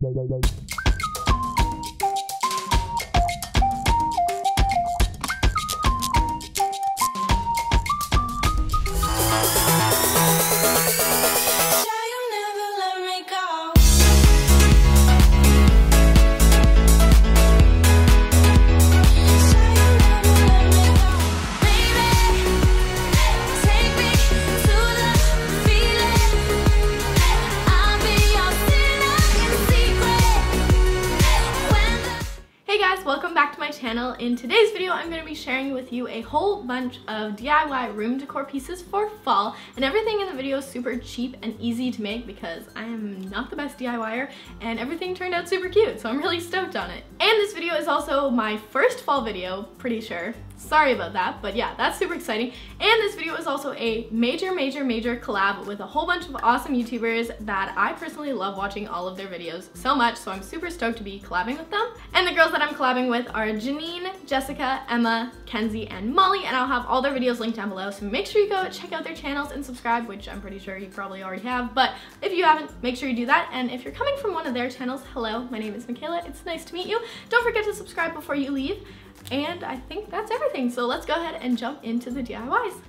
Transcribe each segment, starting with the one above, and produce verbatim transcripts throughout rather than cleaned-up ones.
Welcome back to my channel. In today's video, I'm going to be sharing with you a whole bunch of D I Y room decor pieces for fall, and everything in the video is super cheap and easy to make because I am not the best DIYer, and everything turned out super cute, so I'm really stoked on it. And this video is also my first fall video, pretty sure. Sorry about that, but yeah, that's super exciting. And this video is also a major, major, major collab with a whole bunch of awesome YouTubers that I personally love watching all of their videos so much, so I'm super stoked to be collabing with them. And the girls that I'm collabing with are Janine, Jessica, Emma, Kenzie, and Molly, and I'll have all their videos linked down below, so make sure you go check out their channels and subscribe, which I'm pretty sure you probably already have, but if you haven't, make sure you do that. And if you're coming from one of their channels, hello, my name is Michaela, it's nice to meet you. Don't forget to subscribe before you leave. And I think that's everything, so let's go ahead and jump into the D I Ys.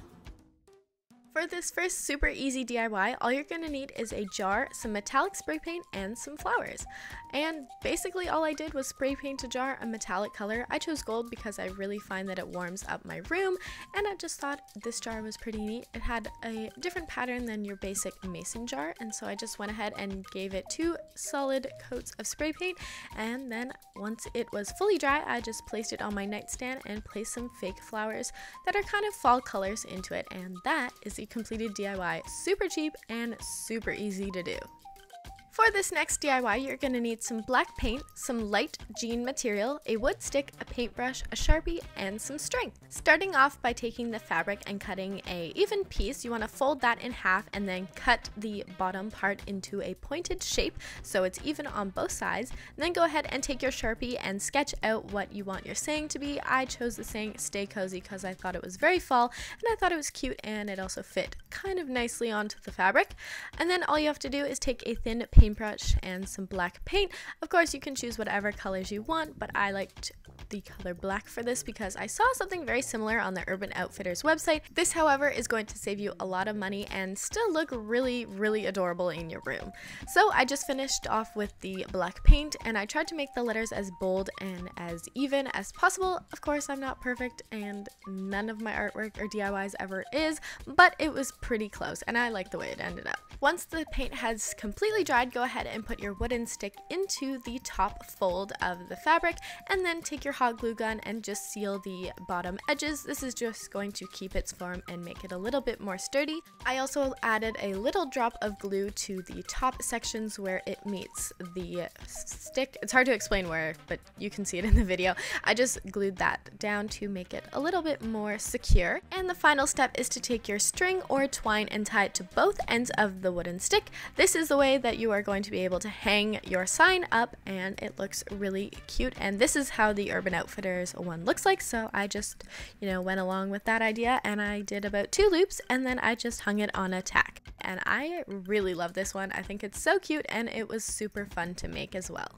For this first super easy D I Y, all you're going to need is a jar, some metallic spray paint, and some flowers. And basically all I did was spray paint a jar a metallic color. I chose gold because I really find that it warms up my room, and I just thought this jar was pretty neat. It had a different pattern than your basic mason jar, and so I just went ahead and gave it two solid coats of spray paint, and then once it was fully dry, I just placed it on my nightstand and placed some fake flowers that are kind of fall colors into it, and that is the completed D I Y. Super cheap and super easy to do. For this next D I Y, you're going to need some black paint, some light jean material, a wood stick, a paintbrush, a Sharpie, and some string. Starting off by taking the fabric and cutting a even piece, you want to fold that in half and then cut the bottom part into a pointed shape so it's even on both sides. And then go ahead and take your Sharpie and sketch out what you want your saying to be. I chose the saying "Stay Cozy" because I thought it was very fall, and I thought it was cute, and it also fit kind of nicely onto the fabric. And then all you have to do is take a thin paint paintbrush and some black paint. Of course, you can choose whatever colors you want, but I liked the color black for this because I saw something very similar on the Urban Outfitters website. This, however, is going to save you a lot of money and still look really, really adorable in your room. So I just finished off with the black paint, and I tried to make the letters as bold and as even as possible. Of course, I'm not perfect, and none of my artwork or D I Ys ever is, but it was pretty close, and I like the way it ended up. Once the paint has completely dried, go ahead and put your wooden stick into the top fold of the fabric, and then take your hot glue gun and just seal the bottom edges. This is just going to keep its form and make it a little bit more sturdy. I also added a little drop of glue to the top sections where it meets the stick. It's hard to explain where, but you can see it in the video. I just glued that down to make it a little bit more secure. And the final step is to take your string or twine and tie it to both ends of the wooden stick. This is the way that you are going to be able to hang your sign up, and it looks really cute. And this is how the Urban Outfitters one looks like, so I just, you know, went along with that idea, and I did about two loops, and then I just hung it on a tack. And I really love this one. I think it's so cute, and it was super fun to make as well.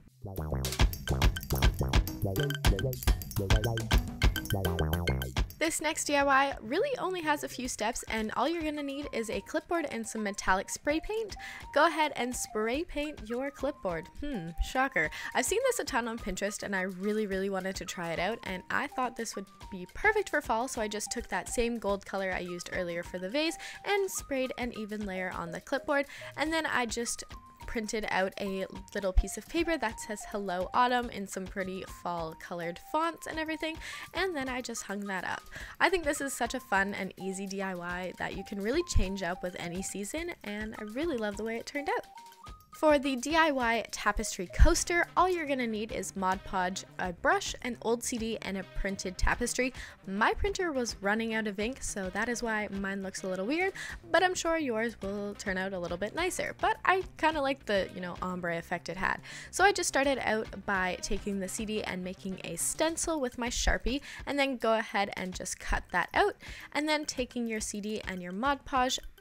This next D I Y really only has a few steps, and all you're going to need is a clipboard and some metallic spray paint. Go ahead and spray paint your clipboard. Hmm, shocker. I've seen this a ton on Pinterest, and I really, really wanted to try it out, and I thought this would be perfect for fall, so I just took that same gold color I used earlier for the vase and sprayed an even layer on the clipboard, and then I just printed out a little piece of paper that says "Hello Autumn" in some pretty fall colored fonts and everything, and then I just hung that up. I think this is such a fun and easy D I Y that you can really change up with any season, and I really love the way it turned out. For the D I Y tapestry coaster, all you're going to need is Mod Podge, a brush, an old C D, and a printed tapestry. My printer was running out of ink, so that is why mine looks a little weird, but I'm sure yours will turn out a little bit nicer. But I kind of like the, you know, ombre effect it had. So I just started out by taking the C D and making a stencil with my Sharpie, and then go ahead and just cut that out, and then taking your C D and your Mod Podge,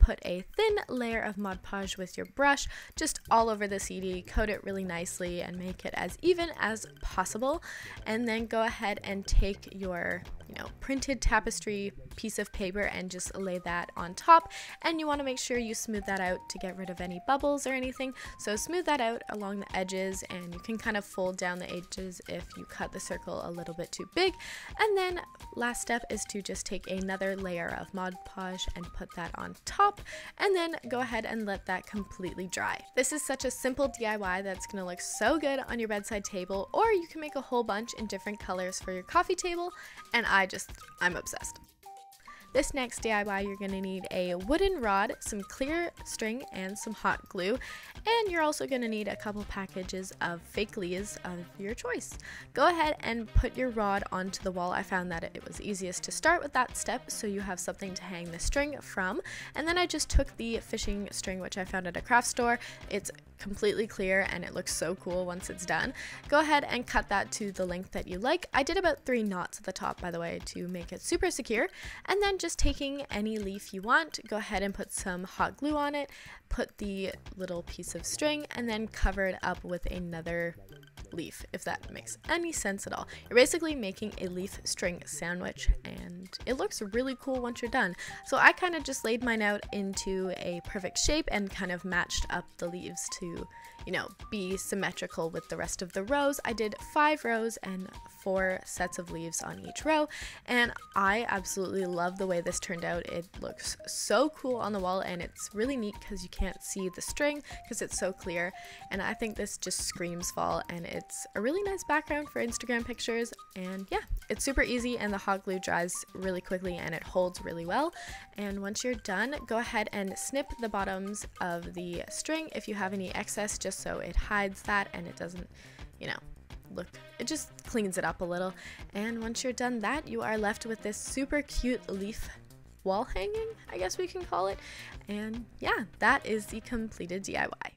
put a thin layer of Mod Podge with your brush just all over the C D, coat it really nicely and make it as even as possible, and then go ahead and take your you know printed tapestry piece of paper and just lay that on top, and you want to make sure you smooth that out to get rid of any bubbles or anything. So smooth that out along the edges, and you can kind of fold down the edges if you cut the circle a little bit too big. And then last step is to just take another layer of Mod Podge and put that on top, and then go ahead and let that completely dry. This is such a simple D I Y that's going to look so good on your bedside table, or you can make a whole bunch in different colors for your coffee table, and I just, I'm obsessed. This next D I Y, you're going to need a wooden rod, some clear string, and some hot glue. And you're also going to need a couple packages of fake leaves of your choice. Go ahead and put your rod onto the wall. I found that it was easiest to start with that step so you have something to hang the string from. And then I just took the fishing string, which I found at a craft store. It's completely clear and it looks so cool once it's done. Go ahead and cut that to the length that you like. I did about three knots at the top, by the way, to make it super secure. And then just taking any leaf you want, go ahead and put some hot glue on it, put the little piece of string, and then cover it up with another leaf, if that makes any sense at all. You're basically making a leaf string sandwich, and it looks really cool once you're done. So I kind of just laid mine out into a perfect shape and kind of matched up the leaves to, you know, be symmetrical with the rest of the rows. I did five rows and four sets of leaves on each row, and I absolutely love the way this turned out. It looks so cool on the wall, and it's really neat because you can't see the string because it's so clear, and I think this just screams fall, and it's a really nice background for Instagram pictures. And yeah, it's super easy, and the hot glue dries really quickly and it holds really well. And once you're done, go ahead and snip the bottoms of the string if you have any excess, just so it hides that and it doesn't, you know, look, it just cleans it up a little. And once you're done that, you are left with this super cute leaf wall hanging, I guess we can call it. And yeah, that is the completed D I Y.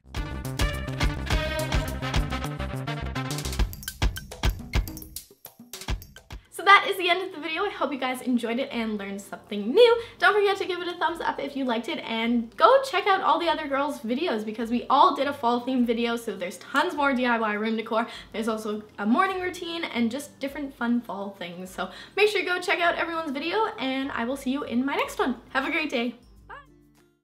So that is the end of the video. I hope you guys enjoyed it and learned something new. Don't forget to give it a thumbs up if you liked it, and go check out all the other girls' videos because we all did a fall theme video, so there's tons more D I Y room decor. There's also a morning routine and just different fun fall things. So make sure you go check out everyone's video, and I will see you in my next one. Have a great day.